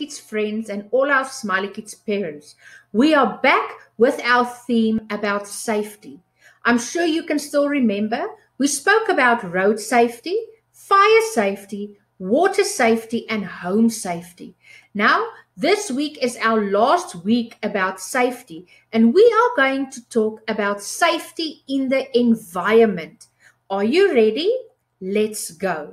Kids friends and all our Smiley Kids parents. We are back with our theme about safety. I'm sure you can still remember we spoke about road safety, fire safety, water safety, and home safety. Now, this week is our last week about safety, and we are going to talk about safety in the environment. Are you ready? Let's go.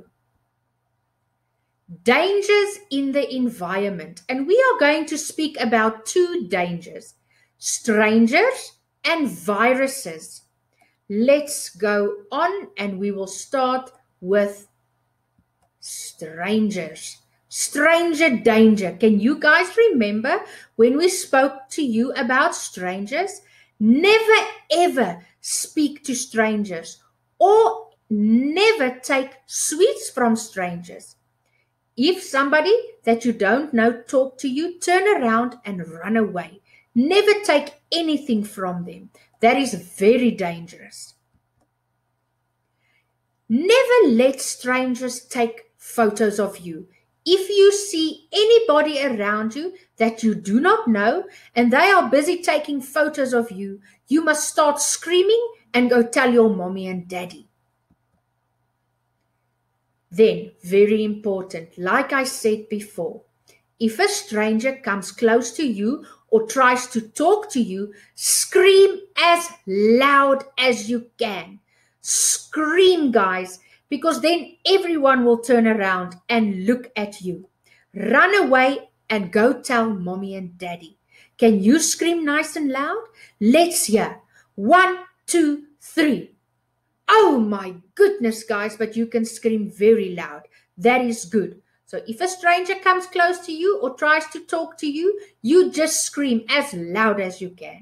Dangers in the environment, and we are going to speak about two dangers: strangers and viruses. Let's go on, and we will start with strangers. Stranger danger. Can you guys remember when we spoke to you about strangers? Never ever speak to strangers or never take sweets from strangers. If somebody that you don't know talk to you, turn around and run away. Never take anything from them. That is very dangerous. Never let strangers take photos of you. If you see anybody around you that you do not know and they are busy taking photos of you, you must start screaming and go tell your mommy and daddy. Then, very important, like I said before, if a stranger comes close to you or tries to talk to you, scream as loud as you can. Scream, guys, because then everyone will turn around and look at you. Run away and go tell mommy and daddy. Can you scream nice and loud? Let's hear. 1, 2, 3. Oh my goodness, guys, but you can scream very loud. That is good. So if a stranger comes close to you or tries to talk to you, you just scream as loud as you can.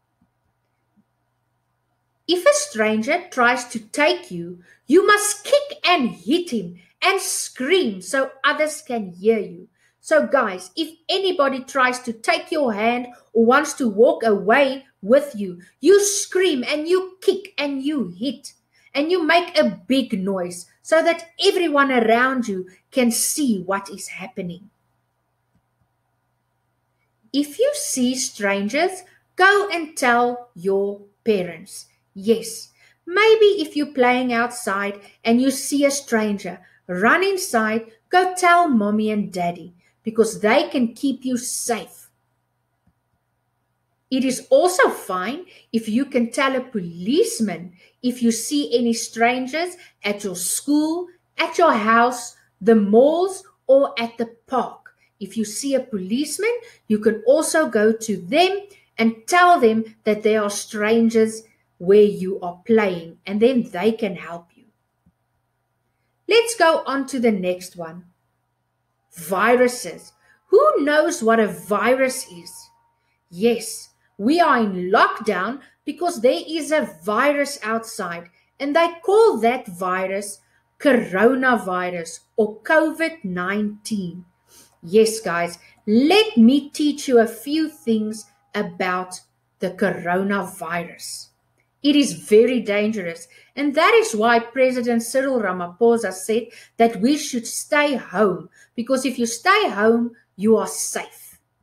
If a stranger tries to take you, you must kick and hit him and scream so others can hear you. So guys, if anybody tries to take your hand or wants to walk away with you, you scream and you kick and you hit. And you make a big noise so that everyone around you can see what is happening. If you see strangers, go and tell your parents. Yes, maybe if you're playing outside and you see a stranger, run inside, go tell mommy and daddy because they can keep you safe. It is also fine if you can tell a policeman if you see any strangers at your school, at your house, the malls, or at the park. If you see a policeman, you can also go to them and tell them that there are strangers where you are playing, and then they can help you. Let's go on to the next one. Viruses. Who knows what a virus is? Yes. We are in lockdown because there is a virus outside, and they call that virus coronavirus or COVID-19. Yes, guys, let me teach you a few things about the coronavirus. It is very dangerous, and that is why President Cyril Ramaphosa said that we should stay home, because if you stay home, you are safe.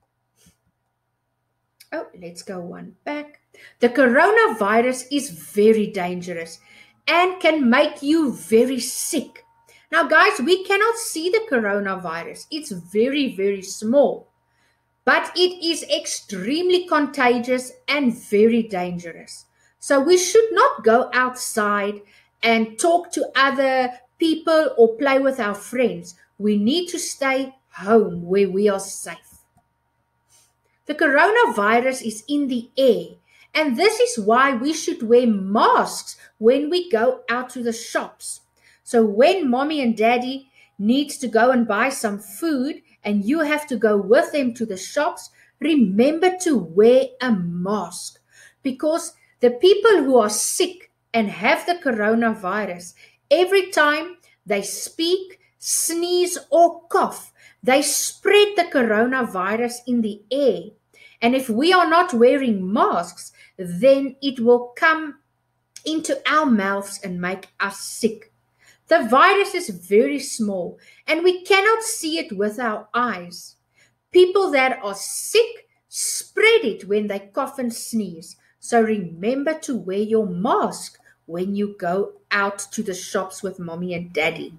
Oh, let's go one back. The coronavirus is very dangerous and can make you very sick. Now, guys, we cannot see the coronavirus. It's very, very small, but it is extremely contagious and very dangerous. So we should not go outside and talk to other people or play with our friends. We need to stay home where we are safe. The coronavirus is in the air, and this is why we should wear masks when we go out to the shops. So when mommy and daddy needs to go and buy some food and you have to go with them to the shops, remember to wear a mask, because the people who are sick and have the coronavirus, every time they speak, sneeze or cough, they spread the coronavirus in the air. And if we are not wearing masks, then it will come into our mouths and make us sick. The virus is very small and we cannot see it with our eyes. People that are sick spread it when they cough and sneeze. So remember to wear your mask when you go out to the shops with mommy and daddy.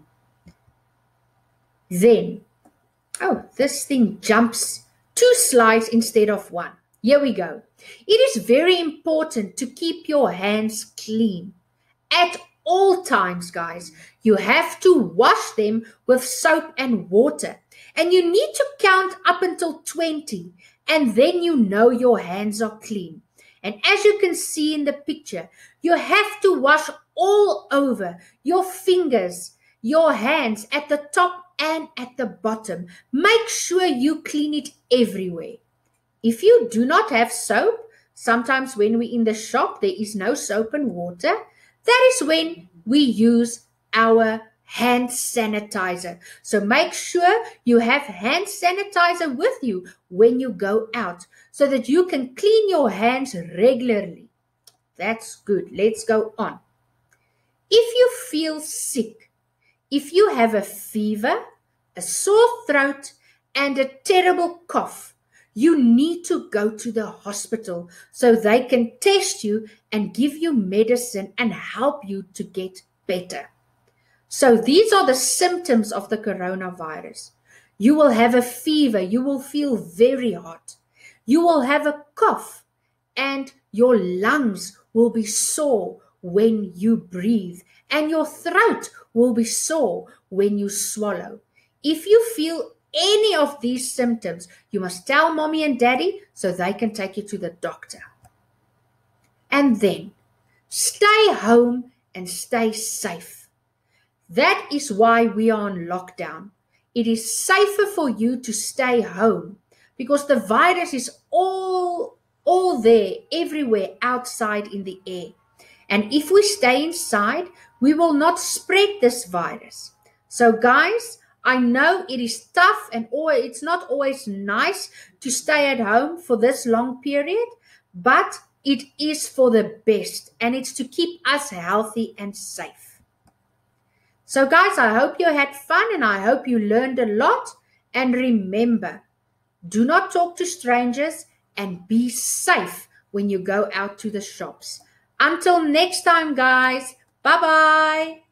Then, oh, this thing jumps 2 slides instead of 1. Here we go. It is very important to keep your hands clean at all times, guys. You have to wash them with soap and water. And you need to count up until 20. And then you know your hands are clean. And as you can see in the picture, you have to wash all over your fingers, your hands at the top and at the bottom. Make sure you clean it everywhere. If you do not have soap, sometimes when we're in the shop, there is no soap and water. That is when we use our hand sanitizer. So make sure you have hand sanitizer with you when you go out so that you can clean your hands regularly. That's good. Let's go on. If you feel sick, if you have a fever, a sore throat, and a terrible cough, you need to go to the hospital so they can test you and give you medicine and help you to get better. So these are the symptoms of the coronavirus. You will have a fever. You will feel very hot. You will have a cough and your lungs will be sore when you breathe and your throat will be sore when you swallow. If you feel any of these symptoms, you must tell mommy and daddy so they can take you to the doctor. And then stay home and stay safe. That is why we are on lockdown. It is safer for you to stay home because the virus is all there, everywhere outside in the air. And if we stay inside, we will not spread this virus. So guys, I know it is tough and it's not always nice to stay at home for this long period, but it is for the best and it's to keep us healthy and safe. So guys, I hope you had fun and I hope you learned a lot. And remember, do not talk to strangers and be safe when you go out to the shops. Until next time, guys. Bye-bye.